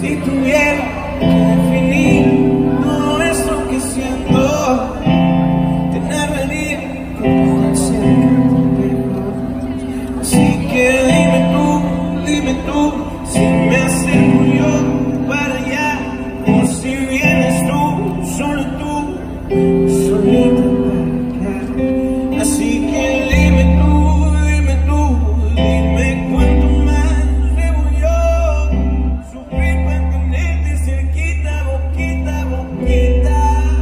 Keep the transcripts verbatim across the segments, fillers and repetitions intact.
Si tuviera que definir todo esto que siento, tener venir como el cielo. Así que dime tú, dime tú, si me acerco yo para allá, o si vienes tú, solo tú, solita para acá. Así que dime tú, dime tú, dime cuánto más debo yo sufrir para tenerte cerquita, boquita, boquita.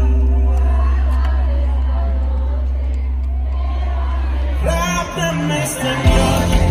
Rápame esta noche.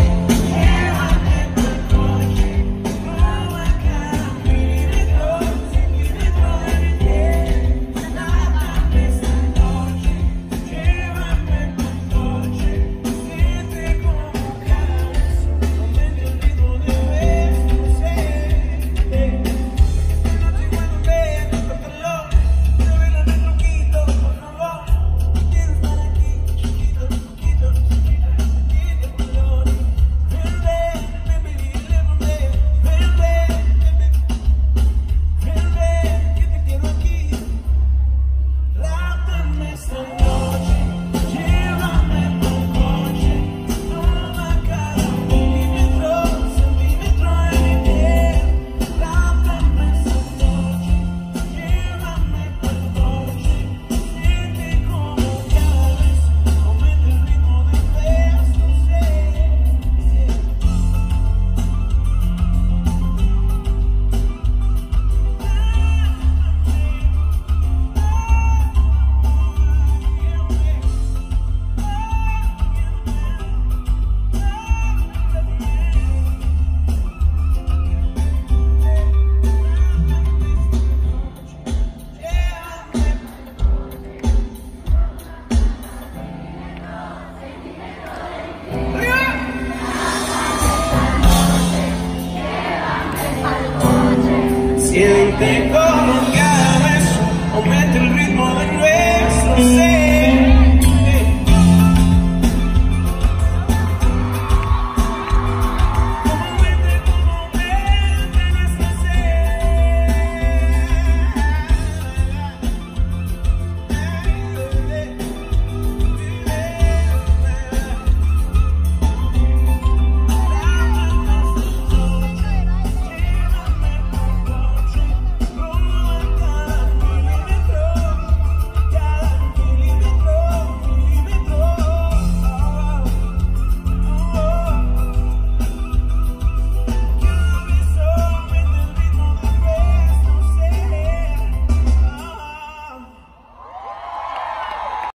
Siente como cada beso aumenta el ritmo de nuestro ser.